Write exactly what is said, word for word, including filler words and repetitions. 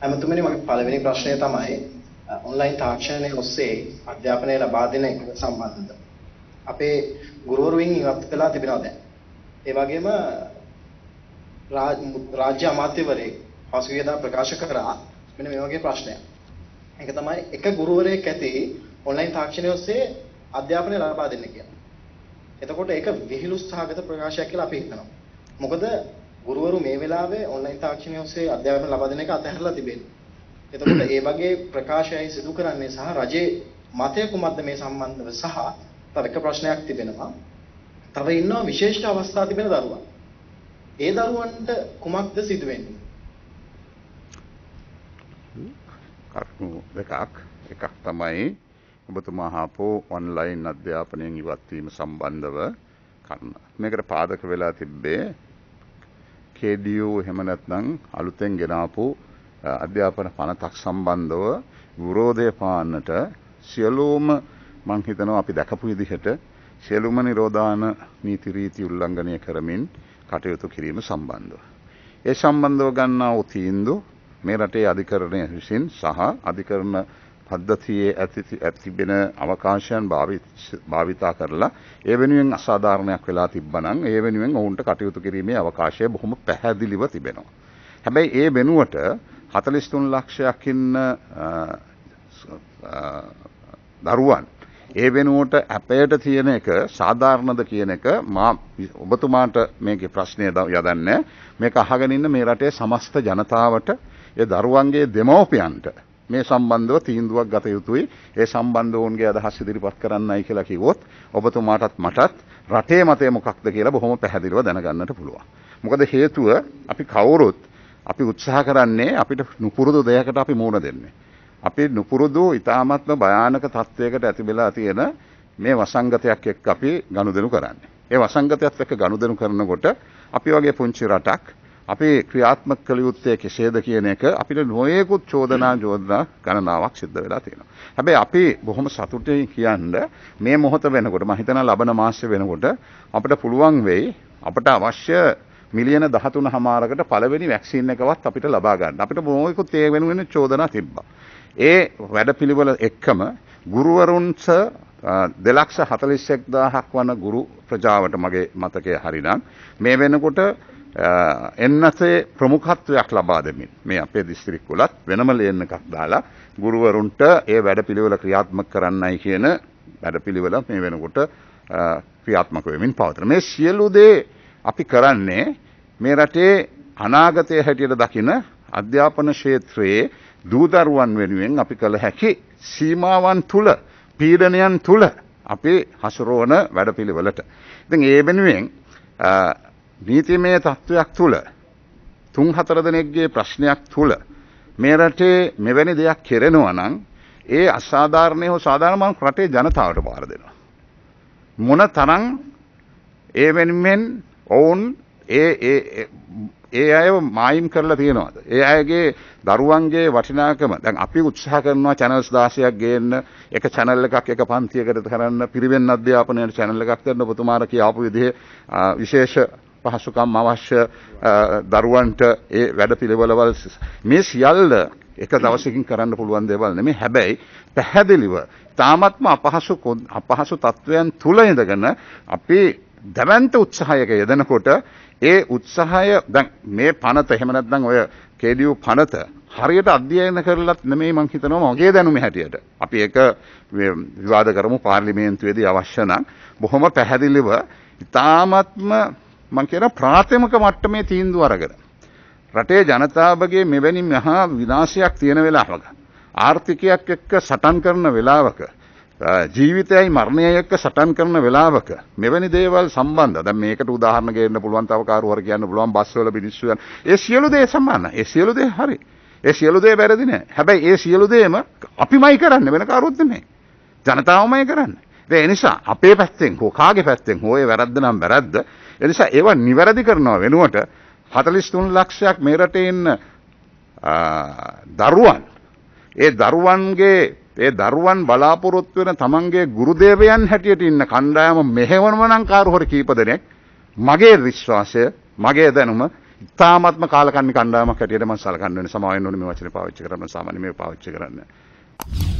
ඇමතුමනි මගේ පළවෙනි ප්‍රශ්නය තමයි ඔන්ලයින් තාක්ෂණය ඔස්සේ අධ්‍යාපනය ලබා දෙන එක සම්බන්ධද. අපේ ගුරුවරුන් ඉවත් වෙලා තිබෙනවා දැන්. ඒ වගේම රාජ්‍ය අමාත්‍යවරයෙක් පසුගියදා ප්‍රකාශ කරා මෙන්න මේ වගේ ප්‍රශ්නයක්. ඒක තමයි එක ගුරුවරයෙක් ඇති ඔන්ලයින් තාක්ෂණය ඔස්සේ අධ්‍යාපනය ලබා දෙන්න කියලා. එතකොට ඒක විහිළුසහගත ප්‍රකාශයක් කියලා අපි හිතනවා. මොකද ගුරුවරු මේ වෙලාවේ ඔන්ලයින් තාක්ෂණය ඔස්සේ අධ්‍යාපන ලබා දෙන එක අතහැරලා තිබෙනවා. එතකොට ඒ වගේ ප්‍රකාශයයි සිදු කරන්නේ සහ රජයේ මතය කුමක්ද මේ සම්බන්ධව සහ තව එක ප්‍රශ්නයක් තිබෙනවා. තව ඉන්නවා විශේෂ අවස්ථා තිබෙන දරුවන්. ඒ දරුවන්ට කුමක්ද සිදු වෙන්නේ? කරුණු දෙකක්. එකක් තමයි ඔබතුමා හාපෝ ඔන්ලයින් අධ්‍යාපනයෙන් ඉවත් වීම සම්බන්ධව කරුණ. මේකට පාදක වෙලා තිබ්බේ කේ ඩී යූ එහෙම නැත්නම් අලුතෙන් ගෙන ආපු අධ්‍යාපන පනතක් සම්බන්ධව විරෝධය පාන්නට සියලුම මං හිතනවා අපි දැකපු විදිහට සියලුම නිරෝධාන නීති රීති උල්ලංඝනය කරමින් කටයුතු කිරීම සම්බන්ධව. ඒ සම්බන්ධව ගන්නා වූ තීන්දුව මේ රටේ අධිකරණය විසින් සහ අධිකරණ පද්ධතියේ ඇතිබෙන අවකාශයන් භාවිතා කරලා ඒ වෙනුවෙන් අසාධාරණයක් වෙලා තිබ්බනම් ඒ වෙනුවෙන් ඔවුන්ට කටයුතු කිරීමේ අවකාශය බොහොම පැහැදිලිව තිබෙනවා. හැබැයි ඒ වෙනුවට හතළිස් තුන් ලක්ෂයක් ඉන්න දරුවන් ඒ වෙනුවට අපයට තියෙන එක සාධාරණද කියන එක මා ඔබතුමාට මේකේ ප්‍රශ්නය යදන්නේ මේක අහගෙන ඉන්න මේ රටේ සමස්ත ජනතාවට ඒ දරුවන්ගේ දෙමව්පියන්ට මේ සම්බන්ධව තීන්දුවක් ගත යුතුයි. ඒ සම්බන්ධව ඔවුන්ගේ අදහස් ඉදිරිපත් කරන්නයි කියලා කිව්වොත් ඔබතුමාටත් මටත් රටේ මතය මොකක්ද කියලා බොහොම පැහැදිලිව දැනගන්නට පුළුවන්. මොකද හේතුව අපි කවුරුත් අපි උත්සාහ කරන්නේ අපිට නුපුරුදු දෙයකට අපි මුහුණ දෙන්නේ. අපි නුපුරුදු ඉතාමත්ම භයානක තත්වයකට ඇති වෙලා තියෙන මේ වසංගතයක් එක්ක අපි ගනුදෙනු කරන්නේ. ඒ වසංගතයත් එක්ක ගනුදෙනු කරනකොට අපි වගේ පුංචි රටක් අපි ක්‍රියාත්මක කළ යුත්තේ කෙසේද කියන එක අපිට නොයෙකුත් චෝදනා චෝදනා ගණනාවක් සිද්ධ වෙලා තියෙනවා. හැබැයි අපි බොහොම සතුටින් කියන්නේ මේ මොහොත වෙනකොට මම හිතනවා ලබන මාසෙ වෙනකොට අපිට පුළුවන් වෙයි අපට අවශ්‍ය මිලියන දහතුන හමාරකට පළවෙනි වැක්සින් එකවත් අපිට ලබා ගන්න. අපිට මොනෙකුත් ඒ වෙනුවෙන් චෝදනා තිබ්බා. ඒ වැඩපිළිවෙල එක්කම ගුරුවරුන්ස දෙලක්ෂ හතළිස් එක්දාහක් වන ගුරු ප්‍රජාවට මගේ මතකය හරිනම් මේ වෙනකොට එන්නසේ ප්‍රමුඛත්වයක් ලබා දෙමින් මේ අපේ දිස්ත්‍රික්කවලත් වෙනම ලේන් එකක් දාලා ගුරුවරුන්ට ඒ වැඩපිළිවෙල ක්‍රියාත්මක කරන්නයි කියන වැඩපිළිවෙල මේ වෙනකොට ක්‍රියාත්මක වෙමින් පවතින. මේ සියලු දේ අපි කරන්නේ මේ රටේ අනාගතය හැටියට දකින අධ්‍යාපන ක්ෂේත්‍රයේ දූ දරුවන් වෙනුවෙන් අපි කළ හැකි සීමාවන් තුල පීඩනයන් තුල අපි හසුරවන වැඩපිළිවෙලට. ඉතින් ඒ වෙනුවෙන් නීතිමය තත්ත්වයක් තුල තුන් හතර දෙනෙක්ගේ ප්‍රශ්නයක් තුල මේ රටේ මෙවැනි දෙයක් කෙරෙනවා නම් ඒ අසාධාරණය හෝ සාධාරණ මම රටේ ජනතාවට බාර දෙනවා. මොන තරම් ඒ වෙනුවෙන් ඔවුන් ඒ ඒ ඒ අයව මායිම් කරලා තියෙනවද? ඒ අයගේ දරුවන්ගේ වටිනාකම දැන් අපි උත්සාහ කරනවා channels දාසයක් ගේන්න එක channel එකක් එක පන්තියකට කරන්න පිරිවෙන් අධ්‍යාපනයේ channel එකක් දෙන්න ඔබතුමාලා කියාපු විදිහේ විශේෂ පහසුකම් අවශ්‍ය දරුවන්ට ඒ වැඩපිළිවෙළවල් මේ සියල්ල එක දවසකින් කරන්න පුළුවන් දේවල් නෙමෙයි. හැබැයි පැහැදිලිව තාමත්ම අපහසු අපහසු තත්වයන් තුල ඉඳගෙන අපි දැවැන්ත උත්සාහයක යෙදෙනකොට ඒ උත්සාහය දැන් මේ පනත එහෙම නැත්නම් ඔය කේ ඩී යූ පනත හරියට අධ්‍යයනය කරලත් නෙමෙයි මම හිතනවා මගේ දැනුම හැටියට. අපි ඒක විවාද කරමු පාර්ලිමේන්තුවේදී අවශ්‍ය නම් බොහොම පැහැදිලිව ඉතාමත්ම මම කියන ප්‍රාථමික මට්ටමේ තීන්දුව අරගෙන රටේ ජනතාවගේ මෙවැනි මහා විනාශයක් තියෙන වෙලාවක ආර්ථිකයක් එක්ක සටන් කරන වෙලාවක ජීවිතයයි මරණයයි එක්ක සටන් කරන වෙලාවක මෙවැනි දේවල් සම්බන්ධ දැන් මේකට උදාහරණ ගන්න පුළුවන් තව කාරු හරි කියන්න පුළුවන් බස් වල මිනිස්සු යන ඒ සියලු දේ සමාන ඒ සියලු දේ හරි ඒ සියලු දේ වැරදි නෑ හැබැයි ඒ සියලු දේම අපිමයි කරන්නේ වෙන කාරුවත් නෙමෙයි ජනතාවමයි කරන්නේ ඒ නිසා අපේ පැත්තෙන් හෝ කාගේ පැත්තෙන් හෝ ඒ වැරද්ද නම් වැරද්ද ඒ නිසා ඒවා නිවැරදි කරනවා වෙනුවට හතළිස් තුන් ලක්ෂයක් මේ රටේ ඉන්න දරුවන් ඒ දරුවන්ගේ ඒ දරුවන් බලාපොරොත්තු වෙන තමන්ගේ ගුරුදේවයන් හැටියට ඉන්න කණ්ඩායම මෙහෙවනම නම් කාරු හොර කීප දෙනෙක් මගේ විශ්වාසය මගේ දැනුම ඉතාමත්ම කාලකන්ණි කණ්ඩායමක් හැටියට මම සලකන්න වෙන සමාවෙන්න ඕනේ මේ වචනේ පාවිච්චි කරන්න සාමාන්‍ය මේ පාවිච්චි කරන්න.